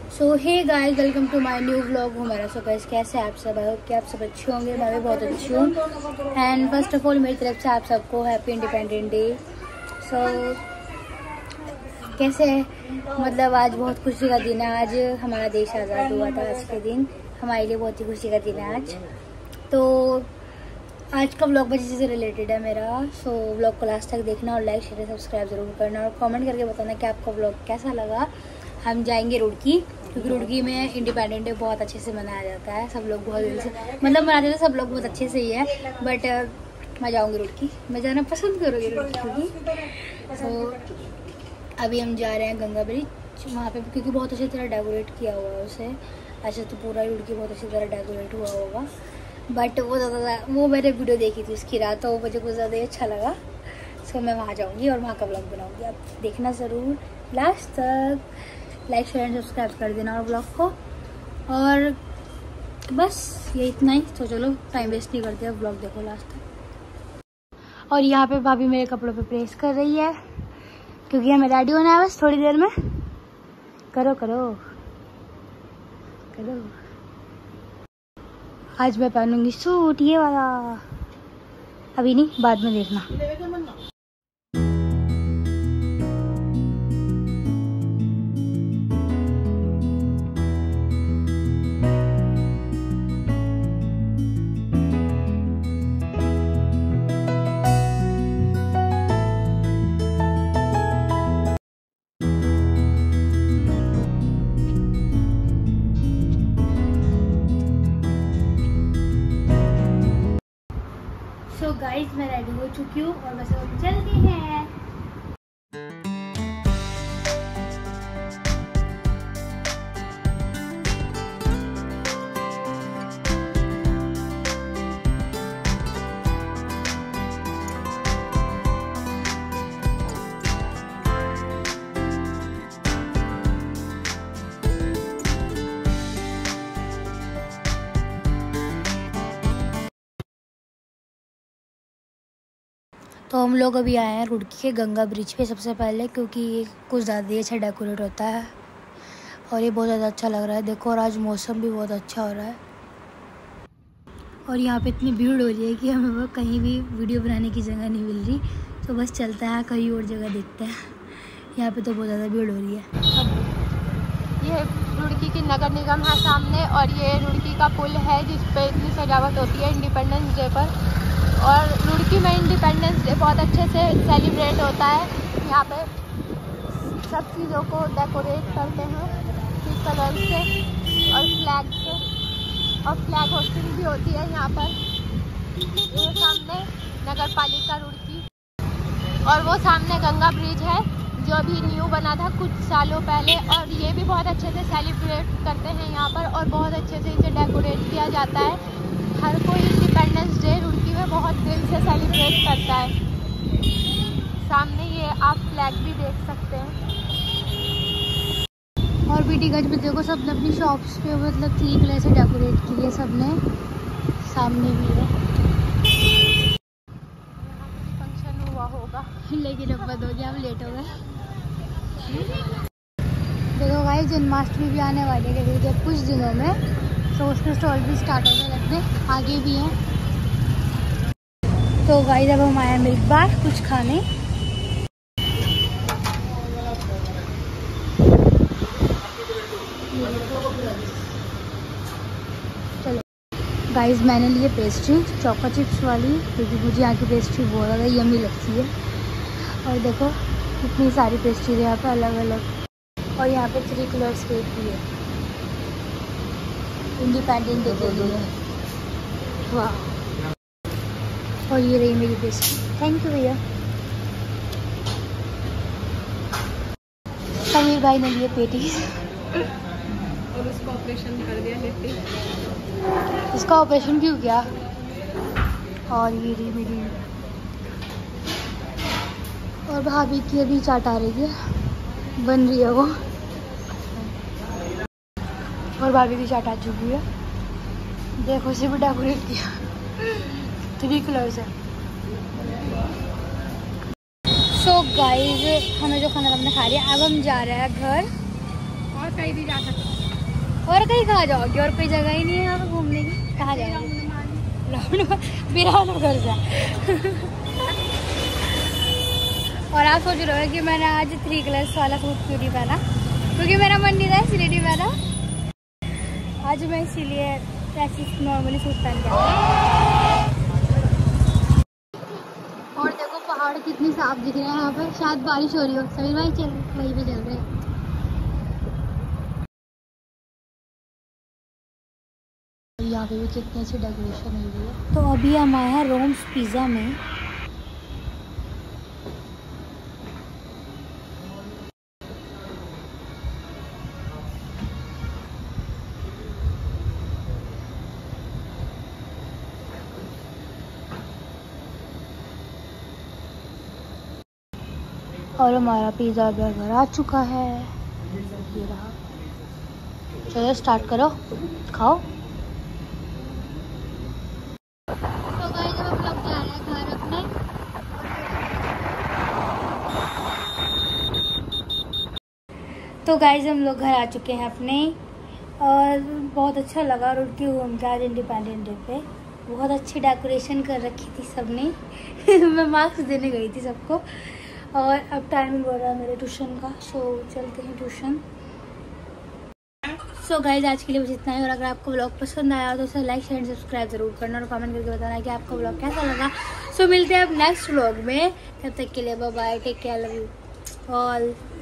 So hey guys, welcome to my new vlog. हूँ मेरा so guys, कैसे आप सब? आई होप कि आप सब अच्छे होंगे। मैं भी बहुत अच्छी हूँ। एंड फर्स्ट ऑफ ऑल मेरी तरफ से आप सबको हैप्पी इंडिपेंडेंस डे। सो कैसे है? मतलब आज बहुत खुशी का दिन है। आज हमारा देश आज़ाद हुआ था। आज के दिन हमारे लिए बहुत ही खुशी का दिन है आज। तो आज का व्लॉग बच्चे से रिलेटेड है मेरा। सो व्लॉग को लास्ट तक देखना और लाइक शेयर सब्सक्राइब जरूर करना और कमेंट करके बताना कि आपका व्लॉग कैसा लगा। हम जाएंगे रुड़की, क्योंकि रुड़की में इंडिपेंडेंस डे बहुत अच्छे से मनाया जाता है। सब लोग बहुत दिल से मतलब मनाते हैं, सब लोग बहुत अच्छे से ही है। बट मैं जाऊंगी रुड़की, मैं जाना पसंद करूँगी रुड़की क्योंकि तो अभी हम जा रहे हैं गंगा ब्रिज वहाँ पे, क्योंकि बहुत अच्छी तरह डेकोरेट किया हुआ है उसे। ऐसे तो पूरा रुड़की बहुत अच्छी तरह डेकोरेट हुआ होगा, बट वो मैंने वीडियो देखी थी उसकी रात, तो मुझे कुछ ज़्यादा ही अच्छा लगा। सो मैं वहाँ जाऊँगी और वहाँ का व्लॉग बनाऊँगी। आप देखना ज़रूर लास्ट तक। लाइक शेयर एंड सब्सक्राइब कर देना और ब्लॉग को। और बस ये इतना ही। तो चलो टाइम वेस्ट नहीं करते, अब ब्लॉग देखो लास्ट तक। और यहाँ पे भाभी मेरे कपड़ों पे प्रेस कर रही है, क्योंकि हमें रेडी होना है बस थोड़ी देर में। करो करो करो। आज मैं पहनूंगी सूट ये वाला, अभी नहीं, बाद में देखना। सो गाइज मैं रेडी हो चुकी हूँ और बस हम चलते हैं। तो हम लोग अभी आए हैं रुड़की के गंगा ब्रिज पे सबसे पहले, क्योंकि ये कुछ ज़्यादा ही अच्छा डेकोरेट होता है और ये बहुत ज़्यादा अच्छा लग रहा है। देखो, और आज मौसम भी बहुत अच्छा हो रहा है और यहाँ पे इतनी भीड़ हो रही है कि हमें वो कहीं भी वीडियो बनाने की जगह नहीं मिल रही। तो बस चलता है, कहीं और जगह देखते हैं। यहाँ पे तो बहुत ज़्यादा भीड़ हो रही है। ये रुड़की की नगर निगम है सामने, और ये रुड़की का पुल है जिस पे इतनी सजावट होती है इंडिपेंडेंस डे पर। और रुड़की में इंडिपेंडेंस डे बहुत अच्छे से सेलिब्रेट होता है। यहाँ पे सब चीज़ों को डेकोरेट करते हैं कलर से और फ्लैग से, और फ्लैग होस्टिंग भी होती है यहाँ पर। ये सामने नगर पालिका रुड़की, और वो सामने गंगा ब्रिज है जो अभी न्यू बना था कुछ सालों पहले, और ये भी बहुत अच्छे से सेलिब्रेट करते हैं यहाँ पर और बहुत अच्छे से इसे डेकोरेट किया जाता है। हर कोई इंडिपेंडेंस डे रुड़की में बहुत दिल से सेलिब्रेट करता है। सामने ये आप फ्लैग भी देख सकते हैं। और बीटी गंज में देखो, सबने अपनी शॉप्स पे मतलब 3 कलर से डेकोरेट की है सबने। सामने भी है, फंक्शन हुआ होगा लेकिन अब बंद हो गया, हम लेट हो गए। देखो गाइस, जन्माष्टमी भी आने वाली है कुछ दिनों में, तो उसके स्टॉल भी स्टार्ट हो गए लगने, आगे भी हैं। तो गाइस अब हम आए मिल्क बार कुछ खाने। चलो गाइस, मैंने लिए पेस्ट्री चोको चिप्स वाली, क्योंकि मुझे यहाँ की पेस्ट्री बहुत ज़्यादा यम्मी लगती है। और देखो कितनी सारी पेस्ट्री है यहाँ पे अलग अलग, और यहाँ पे 3 कलर्स केक भी है इंडिपेंडेंस डे के लिए। वाह! और ये रही मेरी पेस्ट्री। थैंक यू भैया। समीर भाई ने लिए पेटीज और उसका ऑपरेशन कर दिया लेते। इसका ऑपरेशन क्यों किया? और ये रही मेरी, और भाभी की अभी चाट आ रही है, बन रही है वो, और भाभी की चाट आ चुकी है। देखो उसे भी डेकोरेट किया 3 कलर्स है। सो गाइज, हमें जो खाना हमने खा लिया, अब हम जा रहे हैं घर। और कहीं भी जा सकते हैं। और कहीं कहाँ जाओगे? और कोई जगह ही नहीं है यहाँ पे घूमने की, कहाँ जाओगे? बिरानगर जा। और आप सोच रहे हो कि मैंने आज 3 कलर्स वाला सूट क्यों नहीं पहना, क्योंकि मेरा मन नहीं था इसलिए नहीं पहना। आज मैं इसीलिए ऐसे नॉर्मली सूट पहन के और देखो पहाड़ कितनी साफ दिख रहे हैं यहाँ पर। शायद बारिश हो रही हो। सभी भाई चल वहीं पे चल रहे हैं। यहाँ पे भी कितनी अच्छी डेकोरेशन हुई है। तो अभी हम आए हैं रोम्स पिज़्ज़ा में। और हमारा पिज़्ज़ा बर्गर आ चुका है। ये रहा। चलो स्टार्ट करो, खाओ। तो गाइस जब हम लोग जा रहे हैं घर अपने। तो गाइस हम लोग घर आ चुके हैं अपने और बहुत अच्छा लगा रुड़की घूम के आज इंडिपेंडेंस डे पे। बहुत अच्छी डेकोरेशन कर रखी थी सबने। मैं मार्क्स देने गई थी सबको। और अब टाइमिंग हो रहा है मेरे ट्यूशन का, सो चलते हैं ट्यूशन। सो गाइज आज के लिए बस इतना ही। और अगर आपको ब्लॉग पसंद आया तो उसे लाइक शेयर सब्सक्राइब जरूर करना और कमेंट करके बताना कि आपको ब्लॉग कैसा लगा। सो मिलते हैं अब नेक्स्ट ब्लॉग में। तब तक के लिए bye bye, take care, love you all.